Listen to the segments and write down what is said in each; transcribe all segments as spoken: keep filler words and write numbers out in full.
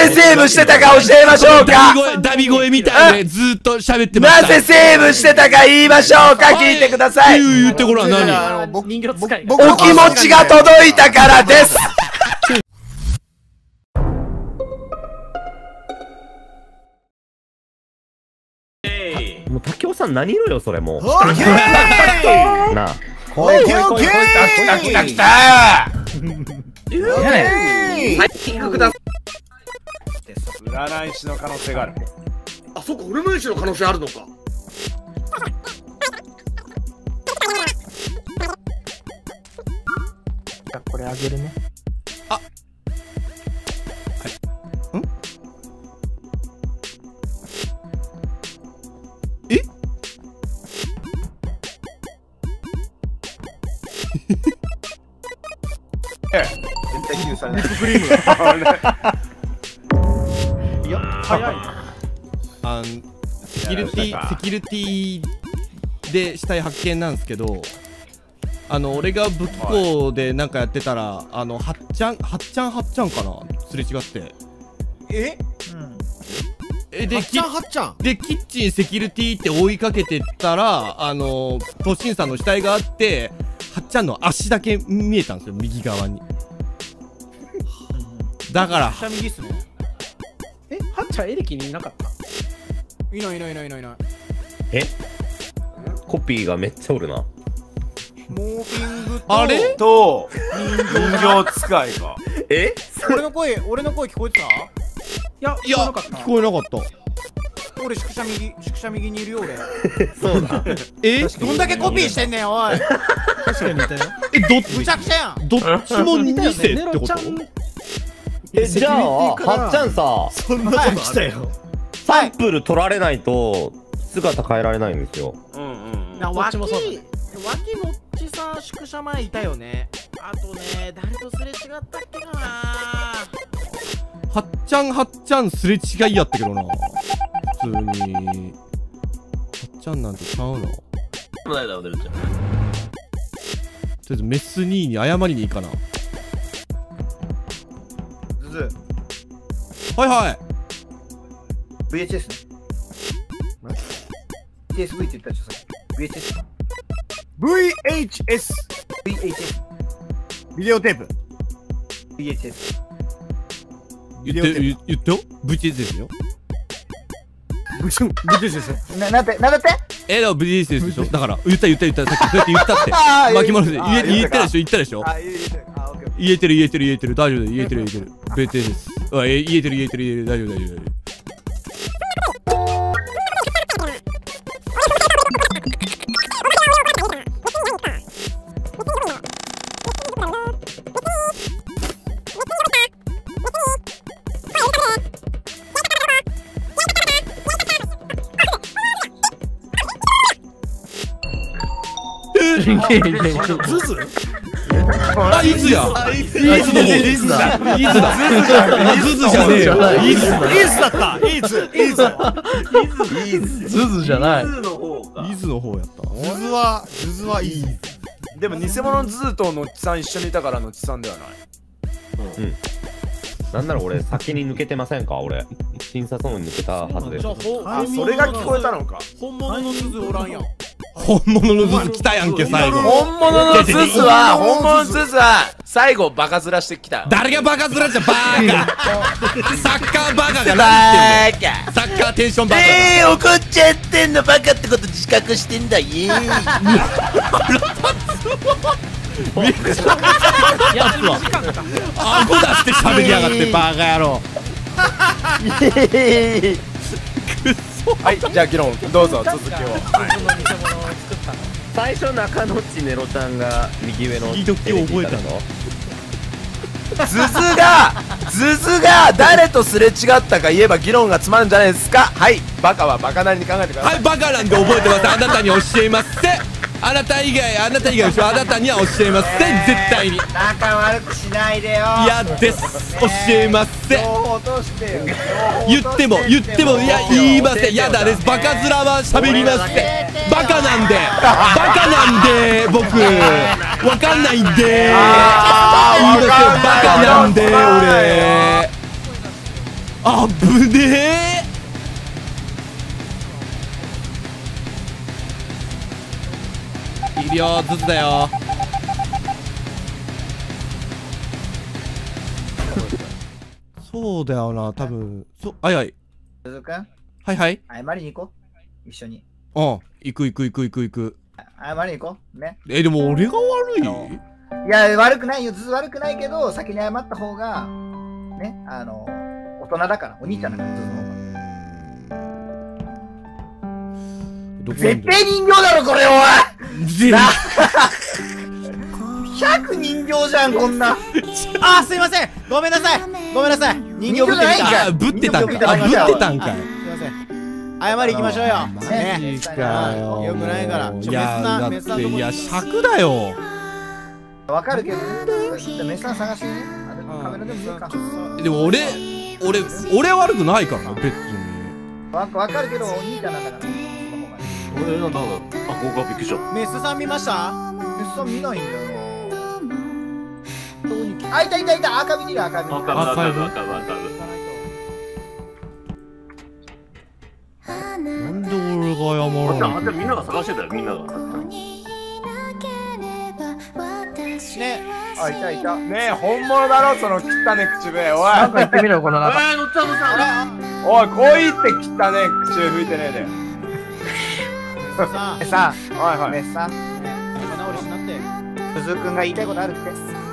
ぜセーブしてたか教えましょうか。 ダビ声みたいでずっと喋ってました。 なぜセーブしてたか言いましょうか。聞いてください。 言ってごらん。何？ お気持ちが届いたからです。 もう竹雄さん何色よそれもう。なあ。 来い来い来い来い。来た来た来た。 はい、キックください。 占い師の可能性がある。 あ、そっか、占い師の可能性あるのか。 これあげるね。 あ、はい。ん？え？ 絶対救済ない。 クリーム。いや、早い。 あのセキュリティセキュリティで死体発見なんですけど、あの俺が武器庫でなんかやってたら、あのはっちゃんはっちゃんはっちゃんかな、すれ違って。 え？ えで、 はっちゃんはっちゃんでキッチンセキュリティって追いかけてったら、あのトシンさんの死体があって、はっちゃんの足だけ見えたんですよ、右側に。だから下右っすね。え、はっちゃんエレキにいなかった？いないいないいないいないいない。 え？コピーがめっちゃおるな。 モーフィングとあれと人形使いか。 え？ 俺の声、俺の声聞こえてた？いや、 いや聞こえなかった。 聞こえなかった。 俺宿舎右、宿舎右にいるよ俺。 そうだ。 え？ どんだけコピーしてんねんおい。確かに似たよ。 え、どっちむちゃくちゃやん。 どっちもに世ってこと？ え、じゃあはっちゃんさ、 そんなこと来たよ。 サンプル取られないと姿変えられないんですよ。 うんうん。 な脇脇のっちさ宿舎前いたよね。あとね、誰とすれ違ったっけかな。 はっちゃんはっちゃんすれ違いやったけどな。普通にはっちゃんなんてちゃうの。とりあえずメスにに謝りに行かな。 ずずはいはい。 ブイエイチエス ね。 ティーエスブイ って言ったでしょさっき。 ブイエイチエス ブイエイチエス ブイエイチエス ビデオテープ ブイエイチエス言って言言ってよ。ブイエイチエス ですよ。 ブチュンブチュンですよ。な、なんてなんだって。 えだ ブイエイチエス でしょ。だから言った言った言った、さっきそうやって言ったって巻き戻して言え言ったでしょ言ったでしょ。言えてる言えてる言えてる大丈夫だ言えてる言えてる ブイエイチエス です。あえ言えてる言えてる言えてる大丈夫大丈夫大丈夫。ズズ？あ、イズや。イズの方。イズだ。イズだ。ズズじゃねえよ。イズだ。イズだった。イズ。イズ。イズ。ズズじゃない。イズの方か。イズの方やった。 ズズはズズはいい。 でも偽物のズズとのっちさん一緒にいたからのっちさんではない。 うん。なんなら俺先に抜けてませんか俺。審査ゾーンに抜けたはずです。 あ、それが聞こえたのか。 本物のズズおらんやん。 本物のズズ来たやんけ最後。 本物のズズは本物のズズは最後バカずらしてきた。 誰がバカずらしたバーカ。サッカーバカが何言ってんの。サッカーテンションバカ。 えー、怒っちゃってんのバカってこと自覚してんだよ。めっちゃやつは顎出して喋りやがってバカ野郎。 はい、じゃあ議論どうぞ続きを。 最初中野っちネロちゃんが右上の時々覚えたの。 ズズがズズが誰とすれ違ったか言えば議論がつまるんじゃないですか。はい、バカはバカなりに考えてください。 はい、バカなんで覚えてます。あなたに教えません。あなた以外あなた以外でしょ。あなたには教えません絶対に。 仲悪くしないでよ。 嫌です。教えません。言っても言ってもいや言いません。嫌だです。バカ面は喋りません。バカなんでバカなんで僕わかんないんで言いません。バカなんで俺。 あぶねえ。いるよ、ずつだよ。そうだよな、多分。そ、はいはい。 すずくん、 はいはい。 謝りに行こう。一緒に。 うん。行く行く行く行く行く。 謝りに行こう。ね。 え、でも俺が悪い？ いや、悪くないよ。ずず悪くないけど、先に謝った方が、ね、あの、大人だから、お兄ちゃんだから、ずずの方が。絶対人形だろ、これ、おいぜなひゃく人形じゃん、こんな。 あー、すいません、ごめんなさい、ごめんなさい、人形ぶってみた。 あ、ぶってたんか。あ、ぶってたんかい。 すいません、謝り行きましょうよ。 マね、 ジかよ。 よくないから。 いや、だって、いや、尺だよ。 わかるけどね。メスさん探してね。カメラでも見るか。 でも俺、俺、俺悪くないからな、別に。 わかるけど、お兄ちゃんなんだから。 俺なんだろう。あ、ここがびっくりした。 メスさん見ました？ メスさん見ないんだよ。あ、いたいたいた、赤身にいる、赤身。 赤赤赤赤赤。 なんで俺が謝らない？ あ、じゃあみんなが探してたよ、みんなが。 ね、 あ、いたいた。 ねえ、本物だろ、その汚ね口笛。おい。 なんか言ってみろ、この中。 えー、乗っちゃう乗っちゃう。 おい、こう言って汚ね口笛吹いてねえで。 さメスさん、 はいはい。 メスさん、 仲直りしなって。 すずくんが言いたいことあるって。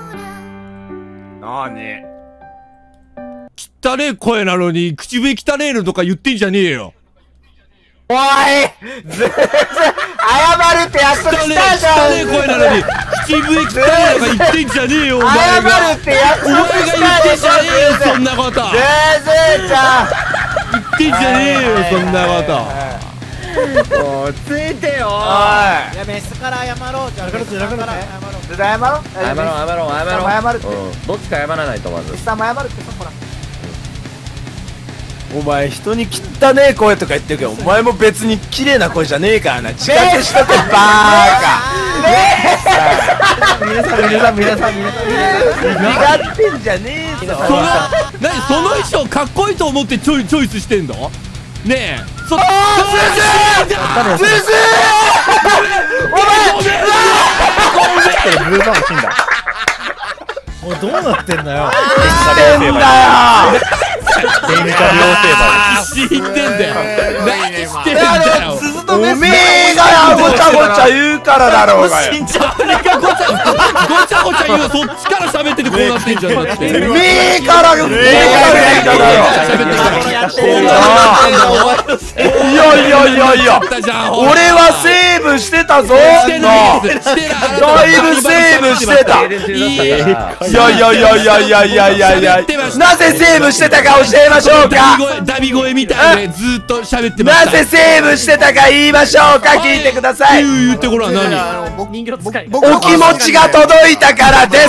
なに？ 汚ねえ声なのに、口笛汚ねえのとか言ってんじゃねえよ。 おいずず謝るって約束汚ねしたじゃん。 え、汚ねえ声なのに、口笛汚ねえとか言ってんじゃねえよ、お前謝が。 るって約お前が束した言ってんでしょ、 じゃねえよ、そんなこと。 ずずちゃん。 言ってんじゃねえよ、そんなこと。 もうついてよ。 おいや、メスから謝ろう。じゃあ、メスから謝ろう。 いずず謝ろう。 謝ろう謝ろう謝ろう。 謝るって。 うん、どっちか謝らないとまずメ。スさんも謝るってさ、ほら。 お前人に汚ねえ声とか言ってるけど、お前も別に綺麗な声じゃねえからな。自覚しとけ、バーカ。 皆さん、皆さん、皆さん、皆さん、 苦ってんじゃねえぞ。 その、なに、その衣装かっこいいと思ってチョイチョイスしてんの？ねえ。そ、あズズーズズーお前ブーバー死んだ。 もうどうなってんだよ。 してんだよ。 デミカ両成何してんだよ。何してんだよ。 おめえがごちゃごちゃ言うからだろうがよ。 誰がごちゃごちゃごちゃ言う、そっちから喋っててこうなってんじゃん。だって。 おめえから言うからだろ。 喋ってるから。 いやいやいやいや、俺はセーブしてたぞ。 してないです。してない。 だいぶセーブしてた。いやいやいやいやいやいやいやいや、なぜセーブしてたか教えましょうか。 ダビ声みたいでずっと喋ってました。 なぜセーブしてたか言いましょうか。聞いてください。 言ってごらん。何？ 人形の使い。 お気持ちが届いたからです。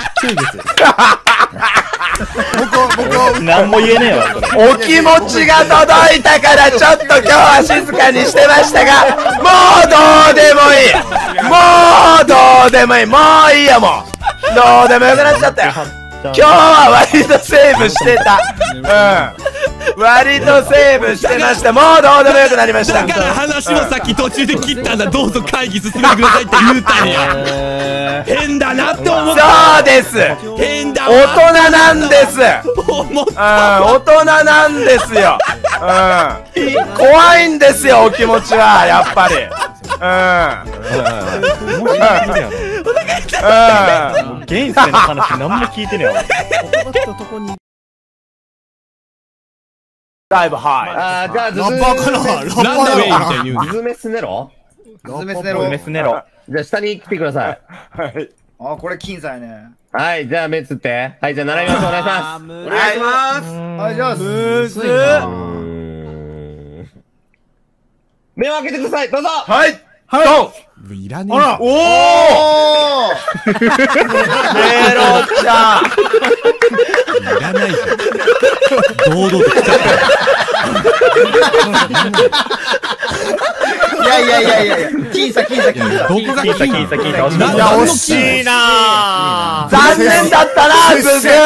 何も言えねえわ。 お気持ちが届いたからちょっと今日は静かにしてましたが、もうどうでもいい。もうどうでもいい。もういいよ、もうどうでもよくなっちゃったよ。今日は割とセーブしてた。うん、割とセーブしてました。もうどうでもよくなりました。 だから話はさっき途中で切ったんだ。どうぞ会議進めてくださいって言うたんや。変だなって思った。 そうです。 変だ大わ。 人なんです。 思っうん、大人なんですよ。うん、怖いんですよ、お気持ちはやっぱり。うん。うん。 現世の話何も聞いてねえわ。 だいぶはい。 あー、じゃあズズラッパーかな。ランダウェイみたいに言うズズメスネロ。 ズズメスネロ。メスネロ。 じゃあ下に来てください。 はい。 あ、これ僅差やね。 はい、じゃあ目つって。はい、じゃあ習いましょう。お願いします。 お願いします。 はい、じゃあ、むずうーん目を開けてください。どうぞ。 はい。 はい。 ドン。 いらねえ。 おお。メロちゃん。 いらないじゃん。堂々と来ちゃった。 いややいやいやいやいや、僅差僅差僅差。 どこが聞いた聞いた聞いた。惜しかっなた。 いや、惜しいなぁ。 残念だったな、ズズ。 いやい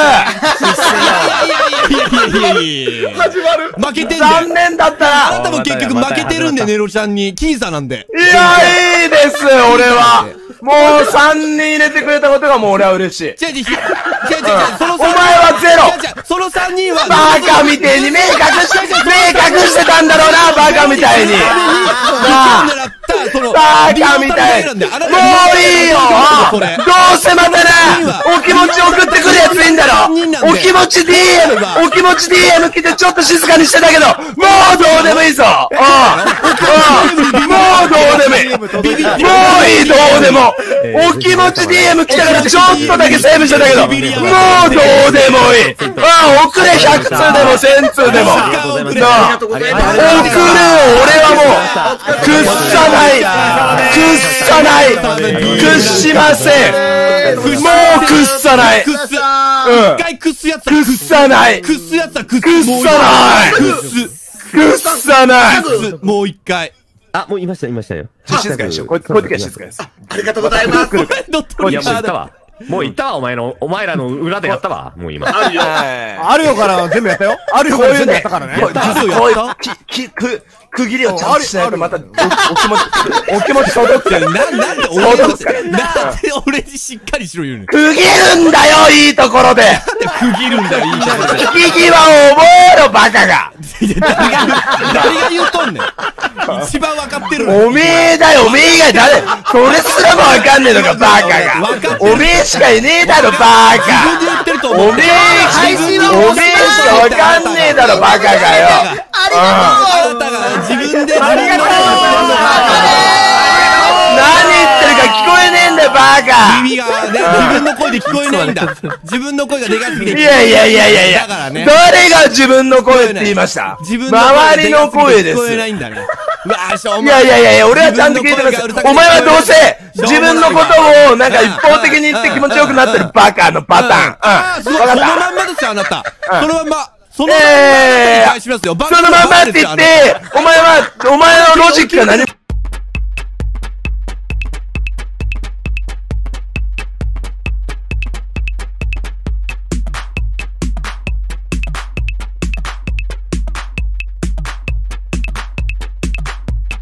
やいやいや始まる。 負けてんで。 残念だったな。 あなたも結局負けてるんで、ネロちゃんに。僅差なんで。 いや、いいです、俺は。もうさんにん入れてくれたことがもう俺は嬉しい。 違う違う、違う違う、そのお前はゼロ。 違う違う、そのさんにんは。 バカみてえに目隠して、目隠してたんだろうな、バカみたいに。なあ。バカみたいに。もういいよ。どうせまたな、お気持ち送ってくるやついいんだろ。お気持ち ディーエム、お気持ち ディーエム 来てちょっと静かにしてたけど、もうどうでもいいぞ。うん。もうどうでもいい。もういい、どうでも。お気持ち ディーエム 来たからちょっとだけセーブしてたけど、もうどうでもいい。ああ、遅れひゃくつうでもせんつうでも。なあ、遅れを俺はもう、屈さない。屈さない。屈しません。もう屈さない。 くっす。 うん一回くっすやつ屈さない。 くっすやつはくっす。 屈さない。 くっす。 屈さない。 くっす。もう一回。 あ、もういました、いましたよ。 静かにしよう。こういう時は静かです。 ありがとうございます。 どっといや、もう言ったわ。もう言ったわ、お前の、お前らの裏でやったわ。もう今。 あるよ。 あるよから全部やったよ。あるよから全部やったからね。 こういう、き、き、く、区切りをちゃんとしないとまた、おお気持ち、お気持ち届くよ。 な、なんで俺に、なんで俺にしっかりしろ言うの。 区切るんだよ、いいところで。 区切るんだよ、いいじゃん。 引き際を覚えろ、バカが。 誰が言うとんねん。一番わかってるの。 おめえだよ、おめえ以外誰、それすらもわかんねえのか、バカが。おめえしかいねえだろ、バ自分で言ってるとカ。 思う。 おめえ、おめえしかわかんねえだろ、バカがよ。 あなたが自分で自分の何言ってるか聞こえねえんだよ、バカ。 耳がね、自分の声で聞こえないんだ。自分の声がでかすぎて聞こえない。 いやいやいやいやいや、 だからね。 誰が自分の声って言いました？ 自分の周りの声です。 聞こえないんだね。うわーしょういやいやいやいや、俺はちゃんと聞いてます。お前はどうせ、自分のことをなんか一方的に言って気持ちよくなってるバカのパターン。 ああ、そのまんまですよ、あなた。そのまんま。そのまんまええ返しますよ。 そのまんまって言って、お前は、お前のロジックが何も